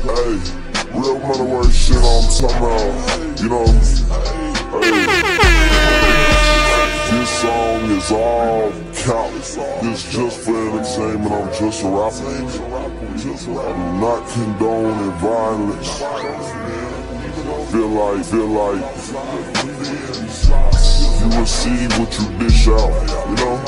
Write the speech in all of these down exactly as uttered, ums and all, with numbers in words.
Hey, real money worth shit I'm talking about, you know. Hey. This song is all count. This just for entertainment, I'm just a rapper. I'm not condoning violence. Feel like, feel like you receive what you dish out, you know?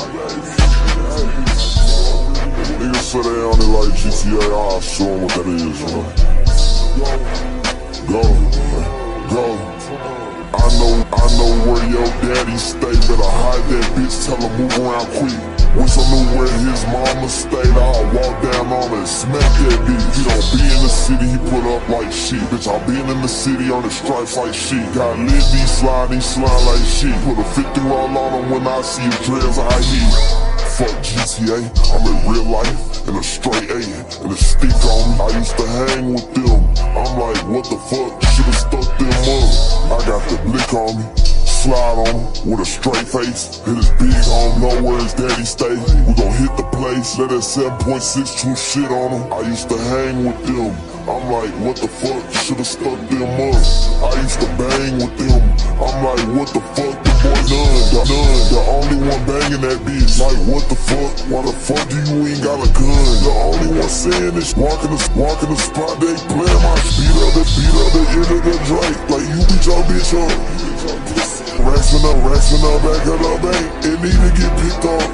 Niggas say they on it like G T A, I'll show them what that is, you know? Go, go. I know, I know where your daddy stay, better hide that bitch, tell him move around quick. Wish I knew where his mama stayed, I'll walk down on her and smack that bitch. He don't be in the city, he put up like shit. Bitch, I been in the city on the stripes like shit. Got lit, he slide, he slide like shit. Put a fifty roll on him when I see his dreads, I heat. Fuck G T A, I'm in real life, and a straight A, and a stick on me. I used to hang with them, I'm like, what the fuck, should've stuck them up. I got the blick on me, slide on him, with a straight face. Hit his big home, know where his daddy stay. We gon' hit the place, let that seven point six two shit on him. I used to hang with them, I'm like, what the fuck, should've stuck them up. I used to bang with them, I'm like, what the fuck, the boy none, the, none, the only one banging that bitch. Like, what the fuck, why the fuck do you ain't got a gun? The only one saying this, walking the, walking the spot, they playing my beat up, the beat up, the end of the Drake. Like, you beat your bitch up. Racing up, racing up, back of the bank, it need to get picked up.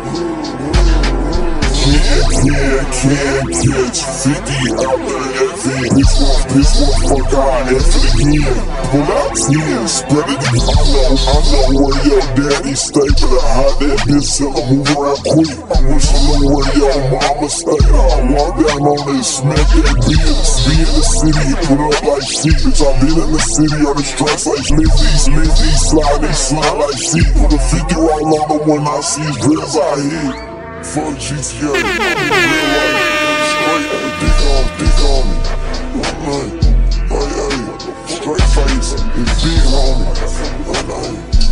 Can't, can't, can't catch fifty out the F N. This one, this one, fuck I F it again. Pull out ten, spread it. I know, I know where your daddy stay, better hide that bitch, tell her move around quick. I wish I knew where your mama stay. I'll walk down on it, smack that bitch. Be in the city, put up like shit. Bitch, I been in the city on the stripes like Lizzies, Lizzies, slide, they slide like shit. Put a fifty roll on her when I see his dreads, I hit. Fuck G T A, I'm in real life, straight, hey, dick on, dick on me. One night, hey, hey, straight face, it's big homie. One night.